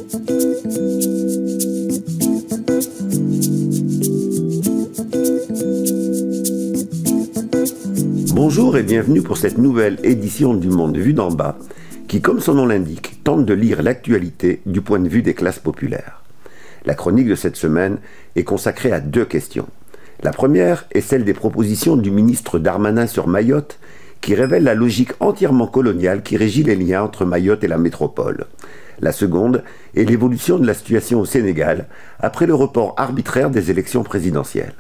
Bonjour et bienvenue pour cette nouvelle édition du Monde vu d'en bas qui, comme son nom l'indique, tente de lire l'actualité du point de vue des classes populaires. La chronique de cette semaine est consacrée à deux questions. La première est celle des propositions du ministre Darmanin sur Mayotte qui révèle la logique entièrement coloniale qui régit les liens entre Mayotte et la métropole. La seconde est l'évolution de la situation au Sénégal après le report arbitraire des élections présidentielles.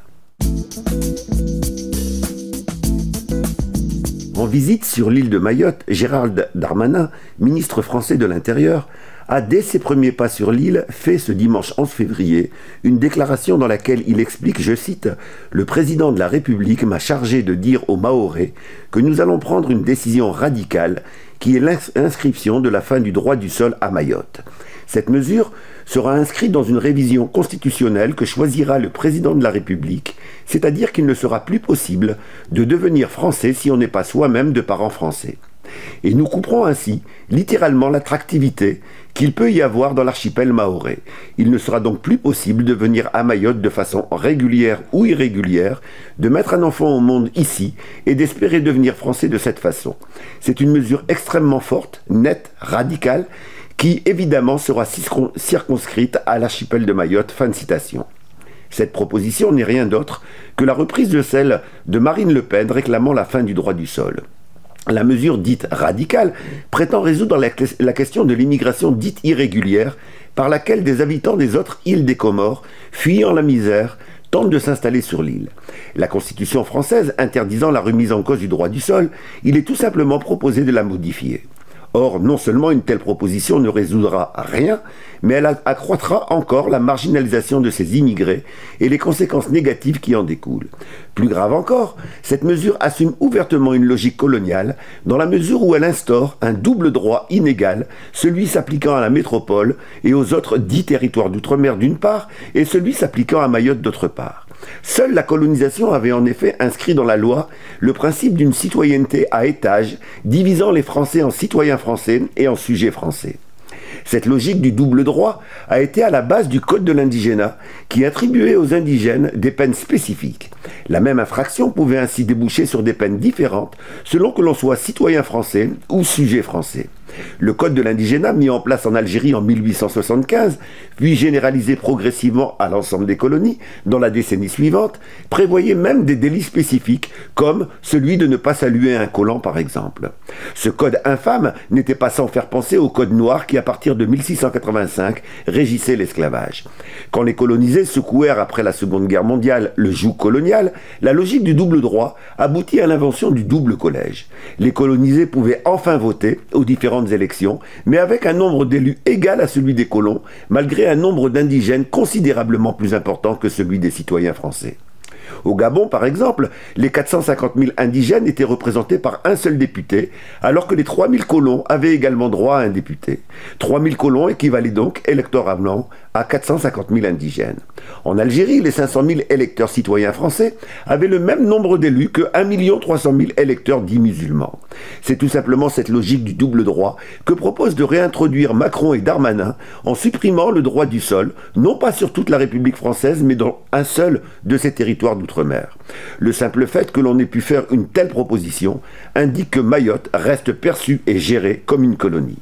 En visite sur l'île de Mayotte, Gérald Darmanin, ministre français de l'Intérieur, a dès ses premiers pas sur l'île fait ce dimanche 11 février une déclaration dans laquelle il explique, je cite, « Le président de la République m'a chargé de dire aux Mahorais que nous allons prendre une décision radicale qui est l'inscription de la fin du droit du sol à Mayotte. Cette mesure sera inscrite dans une révision constitutionnelle que choisira le président de la République, c'est-à-dire qu'il ne sera plus possible de devenir français si on n'est pas soi-même de parents français. Et nous couperons ainsi littéralement l'attractivité qu'il peut y avoir dans l'archipel mahorais. Il ne sera donc plus possible de venir à Mayotte de façon régulière ou irrégulière, de mettre un enfant au monde ici et d'espérer devenir français de cette façon. C'est une mesure extrêmement forte, nette, radicale, qui évidemment sera circonscrite à l'archipel de Mayotte. » Fin de citation. Cette proposition n'est rien d'autre que la reprise de celle de Marine Le Pen réclamant la fin du droit du sol. La mesure dite radicale prétend résoudre la question de l'immigration dite irrégulière par laquelle des habitants des autres îles des Comores, fuyant la misère, tentent de s'installer sur l'île. La Constitution française interdisant la remise en cause du droit du sol, il est tout simplement proposé de la modifier. Or, non seulement une telle proposition ne résoudra rien, mais elle accroîtra encore la marginalisation de ces immigrés et les conséquences négatives qui en découlent. Plus grave encore, cette mesure assume ouvertement une logique coloniale dans la mesure où elle instaure un double droit inégal, celui s'appliquant à la métropole et aux autres dits territoires d'outre-mer d'une part, et celui s'appliquant à Mayotte d'autre part. Seule la colonisation avait en effet inscrit dans la loi le principe d'une citoyenneté à étages, divisant les Français en citoyens français et en sujets français. Cette logique du double droit a été à la base du Code de l'indigénat qui attribuait aux indigènes des peines spécifiques. La même infraction pouvait ainsi déboucher sur des peines différentes selon que l'on soit citoyen français ou sujet français. Le Code de l'indigénat, mis en place en Algérie en 1875, puis généralisé progressivement à l'ensemble des colonies dans la décennie suivante, prévoyait même des délits spécifiques, comme celui de ne pas saluer un colon par exemple. Ce code infâme n'était pas sans faire penser au Code noir qui, à partir de 1685, régissait l'esclavage. Quand les colonisés secouèrent après la Seconde Guerre mondiale le joug colonial, la logique du double droit aboutit à l'invention du double collège. Les colonisés pouvaient enfin voter aux différentes élections, mais avec un nombre d'élus égal à celui des colons, malgré un nombre d'indigènes considérablement plus important que celui des citoyens français. Au Gabon, par exemple, les 450 000 indigènes étaient représentés par un seul député, alors que les 3 000 colons avaient également droit à un député. 3 000 colons équivalaient donc électoralement à 450 000 indigènes. En Algérie, les 500 000 électeurs citoyens français avaient le même nombre d'élus que 1 300 000 électeurs dits musulmans. C'est tout simplement cette logique du double droit que propose de réintroduire Macron et Darmanin en supprimant le droit du sol, non pas sur toute la République française, mais dans un seul de ses territoires d'outre-mer. Le simple fait que l'on ait pu faire une telle proposition indique que Mayotte reste perçue et gérée comme une colonie.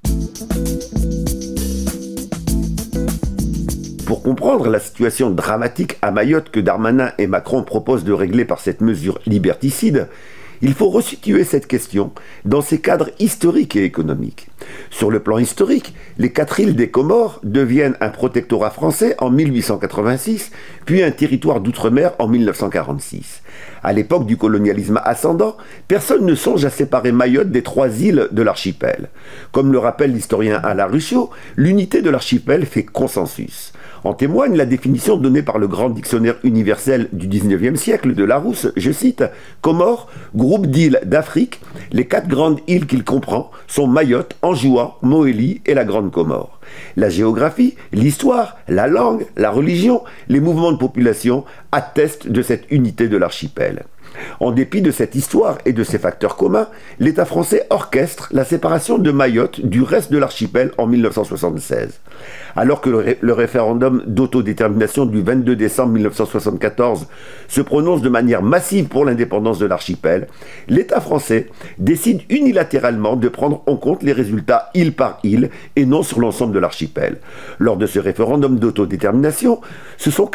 Pour comprendre la situation dramatique à Mayotte que Darmanin et Macron proposent de régler par cette mesure liberticide, il faut resituer cette question dans ses cadres historiques et économiques. Sur le plan historique, les 4 îles des Comores deviennent un protectorat français en 1886, puis un territoire d'outre-mer en 1946. À l'époque du colonialisme ascendant, personne ne songe à séparer Mayotte des 3 îles de l'archipel. Comme le rappelle l'historien Alain Ruchot, l'unité de l'archipel fait consensus. En témoigne la définition donnée par le grand dictionnaire universel du XIXe siècle de Larousse, je cite, « Comores, groupe d'îles d'Afrique, les 4 grandes îles qu'il comprend sont Mayotte, Anjouan, Mohéli et la Grande Comore. La géographie, l'histoire, la langue, la religion, les mouvements de population attestent de cette unité de l'archipel. » En dépit de cette histoire et de ses facteurs communs, l'État français orchestre la séparation de Mayotte du reste de l'archipel en 1976. Alors que le référendum d'autodétermination du 22 décembre 1974 se prononce de manière massive pour l'indépendance de l'archipel, l'État français décide unilatéralement de prendre en compte les résultats île par île et non sur l'ensemble de l'archipel. Lors de ce référendum d'autodétermination, ce sont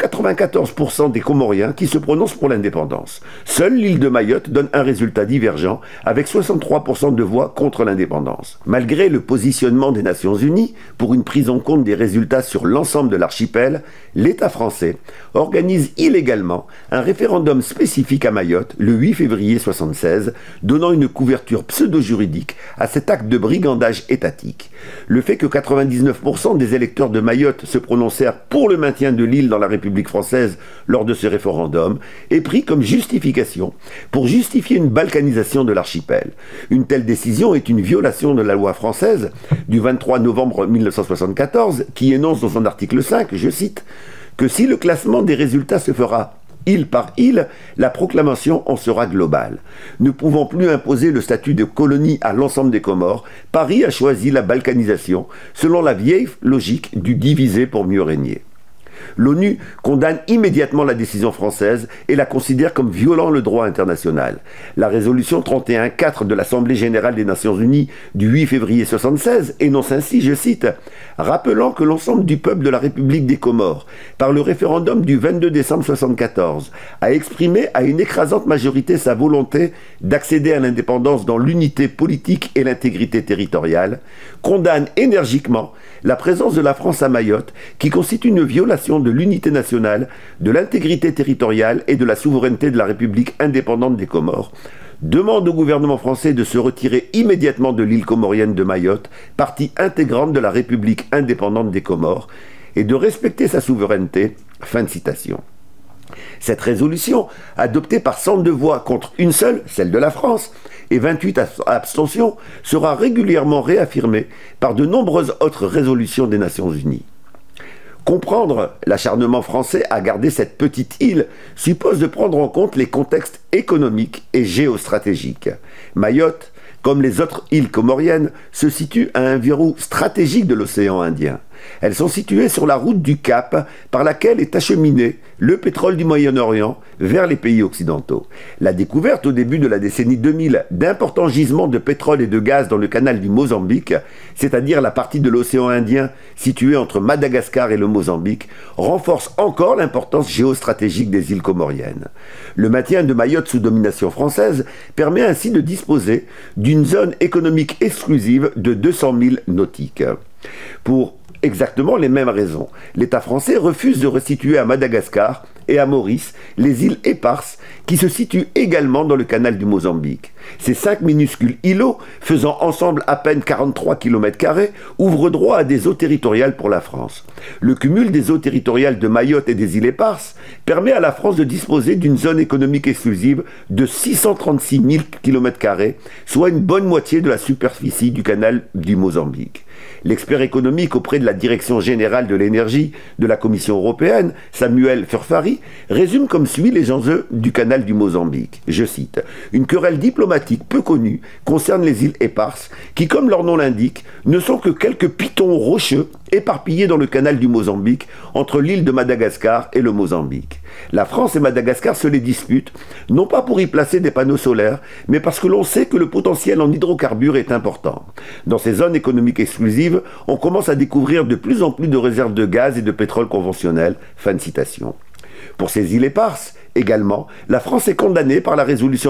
94% des Comoriens qui se prononcent pour l'indépendance. Seule l'île de Mayotte donne un résultat divergent avec 63% de voix contre l'indépendance. Malgré le positionnement des Nations Unies pour une prise en compte des résultats sur l'ensemble de l'archipel, l'État français organise illégalement un référendum spécifique à Mayotte le 8 février 1976, donnant une couverture pseudo-juridique à cet acte de brigandage étatique. Le fait que 99% des électeurs de Mayotte se prononcèrent pour le maintien de l'île dans la République française lors de ce référendum est pris comme justification pour justifier une balkanisation de l'archipel. Une telle décision est une violation de la loi française du 23 novembre 1974 qui énonce dans son article 5, je cite, que si le classement des résultats se fera île par île, la proclamation en sera globale. Ne pouvant plus imposer le statut de colonie à l'ensemble des Comores, Paris a choisi la balkanisation selon la vieille logique du diviser pour mieux régner. L'ONU condamne immédiatement la décision française et la considère comme violant le droit international. La résolution 31.4 de l'Assemblée générale des Nations unies du 8 février 1976 énonce ainsi, je cite, « Rappelant que l'ensemble du peuple de la République des Comores, par le référendum du 22 décembre 1974, a exprimé à une écrasante majorité sa volonté d'accéder à l'indépendance dans l'unité politique et l'intégrité territoriale, condamne énergiquement la présence de la France à Mayotte qui constitue une violation de l'unité nationale, de l'intégrité territoriale et de la souveraineté de la République indépendante des Comores, demande au gouvernement français de se retirer immédiatement de l'île comorienne de Mayotte, partie intégrante de la République indépendante des Comores, et de respecter sa souveraineté. » Fin de citation. Cette résolution, adoptée par 102 voix contre une seule, celle de la France, et 28 abstentions, sera régulièrement réaffirmée par de nombreuses autres résolutions des Nations Unies. Comprendre l'acharnement français à garder cette petite île suppose de prendre en compte les contextes économiques et géostratégiques. Mayotte, comme les autres îles comoriennes, se situe à un verrou stratégique de l'océan Indien. Elles sont situées sur la route du Cap par laquelle est acheminé le pétrole du Moyen-Orient vers les pays occidentaux. La découverte au début de la décennie 2000 d'importants gisements de pétrole et de gaz dans le canal du Mozambique, c'est-à-dire la partie de l'océan Indien située entre Madagascar et le Mozambique, renforce encore l'importance géostratégique des îles comoriennes. Le maintien de Mayotte sous domination française permet ainsi de disposer d'une zone économique exclusive de 200 000 nautiques. Pour exactement les mêmes raisons, l'État français refuse de restituer à Madagascar et à Maurice les îles éparses qui se situent également dans le canal du Mozambique. Ces 5 minuscules îlots, faisant ensemble à peine 43 km², ouvrent droit à des eaux territoriales pour la France. Le cumul des eaux territoriales de Mayotte et des îles éparses permet à la France de disposer d'une zone économique exclusive de 636 000 km², soit une bonne moitié de la superficie du canal du Mozambique. L'expert économique auprès de la Direction générale de l'énergie de la Commission européenne, Samuel Furfari, résume comme suit les enjeux du canal du Mozambique. Je cite, « Une querelle diplomatique peu connue concerne les îles éparses qui, comme leur nom l'indique, ne sont que quelques pitons rocheux éparpillés dans le canal du Mozambique entre l'île de Madagascar et le Mozambique. La France et Madagascar se les disputent, non pas pour y placer des panneaux solaires, mais parce que l'on sait que le potentiel en hydrocarbures est important. Dans ces zones économiques exclusives, on commence à découvrir de plus en plus de réserves de gaz et de pétrole conventionnel. » Fin de citation. Pour ces îles éparses, également, la France est condamnée par la résolution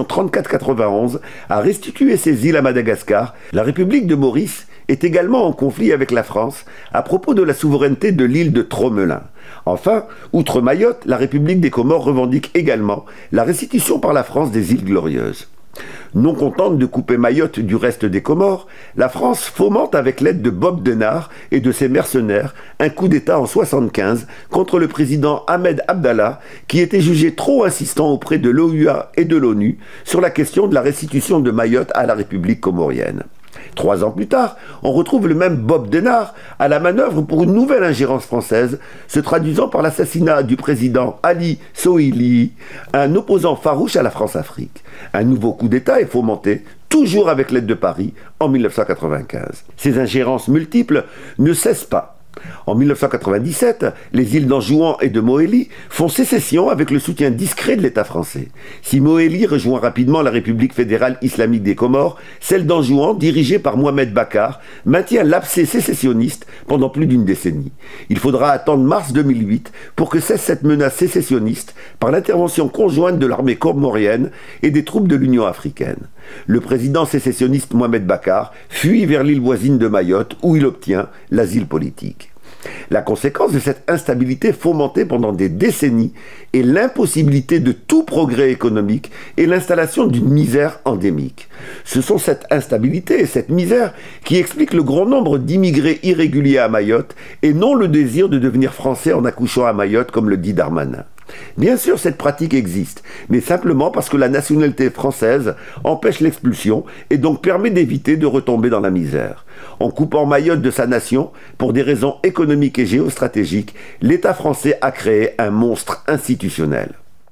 3491 à restituer ces îles à Madagascar. La République de Maurice est également en conflit avec la France à propos de la souveraineté de l'île de Tromelin. Enfin, outre Mayotte, la République des Comores revendique également la restitution par la France des îles Glorieuses. Non contente de couper Mayotte du reste des Comores, la France fomente avec l'aide de Bob Denard et de ses mercenaires un coup d'État en 1975 contre le président Ahmed Abdallah qui était jugé trop insistant auprès de l'OUA et de l'ONU sur la question de la restitution de Mayotte à la République comorienne. 3 ans plus tard, on retrouve le même Bob Denard à la manœuvre pour une nouvelle ingérence française, se traduisant par l'assassinat du président Ali Sohili, un opposant farouche à la France-Afrique. Un nouveau coup d'État est fomenté, toujours avec l'aide de Paris, en 1995. Ces ingérences multiples ne cessent pas. En 1997, les îles d'Anjouan et de Mohéli font sécession avec le soutien discret de l'État français. Si Mohéli rejoint rapidement la République fédérale islamique des Comores, celle d'Anjouan, dirigée par Mohamed Bakar, maintient l'abcès sécessionniste pendant plus d'une décennie. Il faudra attendre mars 2008 pour que cesse cette menace sécessionniste par l'intervention conjointe de l'armée comorienne et des troupes de l'Union africaine. Le président sécessionniste Mohamed Bakar fuit vers l'île voisine de Mayotte où il obtient l'asile politique. La conséquence de cette instabilité fomentée pendant des décennies est l'impossibilité de tout progrès économique et l'installation d'une misère endémique. Ce sont cette instabilité et cette misère qui expliquent le grand nombre d'immigrés irréguliers à Mayotte et non le désir de devenir français en accouchant à Mayotte comme le dit Darmanin. Bien sûr, cette pratique existe, mais simplement parce que la nationalité française empêche l'expulsion et donc permet d'éviter de retomber dans la misère. En coupant Mayotte de sa nation, pour des raisons économiques et géostratégiques, l'État français a créé un monstre institutionnel.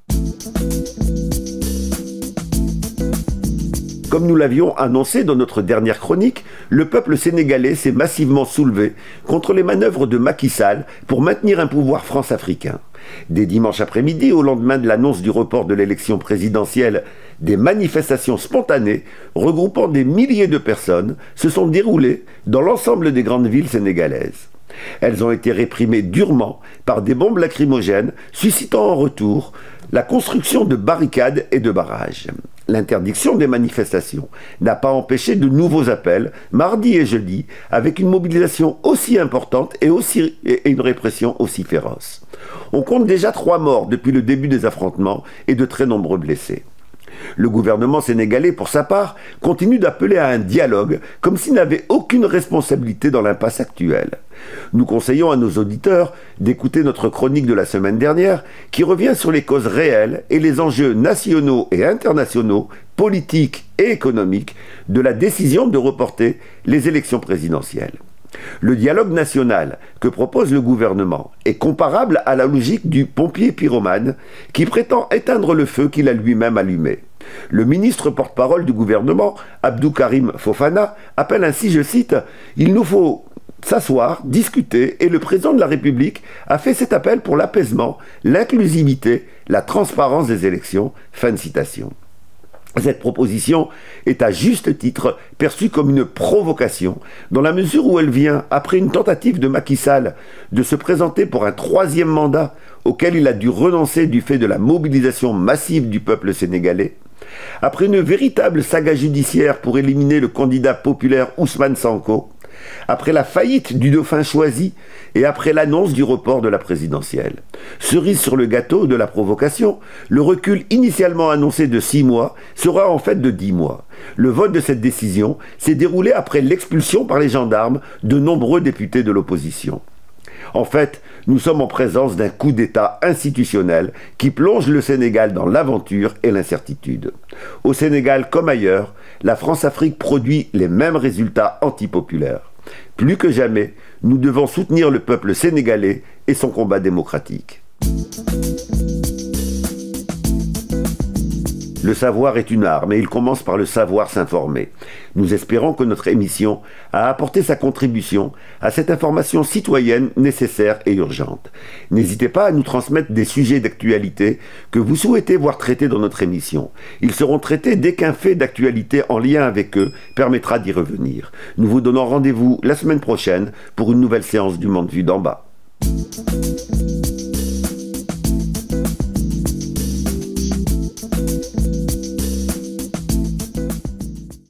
Comme nous l'avions annoncé dans notre dernière chronique, le peuple sénégalais s'est massivement soulevé contre les manœuvres de Macky Sall pour maintenir un pouvoir france-africain. Dès dimanche après-midi, au lendemain de l'annonce du report de l'élection présidentielle, des manifestations spontanées, regroupant des milliers de personnes, se sont déroulées dans l'ensemble des grandes villes sénégalaises. Elles ont été réprimées durement par des bombes lacrymogènes, suscitant en retour la construction de barricades et de barrages. L'interdiction des manifestations n'a pas empêché de nouveaux appels, mardi et jeudi, avec une mobilisation aussi importante et une répression aussi féroce. On compte déjà 3 morts depuis le début des affrontements et de très nombreux blessés. Le gouvernement sénégalais, pour sa part, continue d'appeler à un dialogue comme s'il n'avait aucune responsabilité dans l'impasse actuelle. Nous conseillons à nos auditeurs d'écouter notre chronique de la semaine dernière qui revient sur les causes réelles et les enjeux nationaux et internationaux, politiques et économiques de la décision de reporter les élections présidentielles. Le dialogue national que propose le gouvernement est comparable à la logique du pompier pyromane qui prétend éteindre le feu qu'il a lui-même allumé. Le ministre porte-parole du gouvernement, Abdou Karim Fofana, appelle ainsi, je cite, « Il nous faut s'asseoir, discuter, et le président de la République a fait cet appel pour l'apaisement, l'inclusivité, la transparence des élections. » Fin de citation. Cette proposition est à juste titre perçue comme une provocation, dans la mesure où elle vient après une tentative de Macky Sall de se présenter pour un 3e mandat auquel il a dû renoncer du fait de la mobilisation massive du peuple sénégalais, après une véritable saga judiciaire pour éliminer le candidat populaire Ousmane Sonko, après la faillite du dauphin choisi et après l'annonce du report de la présidentielle. Cerise sur le gâteau de la provocation, le recul initialement annoncé de 6 mois sera en fait de 10 mois. Le vote de cette décision s'est déroulé après l'expulsion par les gendarmes de nombreux députés de l'opposition. En fait, nous sommes en présence d'un coup d'État institutionnel qui plonge le Sénégal dans l'aventure et l'incertitude. Au Sénégal comme ailleurs, la France-Afrique produit les mêmes résultats antipopulaires. Plus que jamais, nous devons soutenir le peuple sénégalais et son combat démocratique. Le savoir est une arme et il commence par le savoir s'informer. Nous espérons que notre émission a apporté sa contribution à cette information citoyenne nécessaire et urgente. N'hésitez pas à nous transmettre des sujets d'actualité que vous souhaitez voir traités dans notre émission. Ils seront traités dès qu'un fait d'actualité en lien avec eux permettra d'y revenir. Nous vous donnons rendez-vous la semaine prochaine pour une nouvelle séance du Monde vu d'en bas.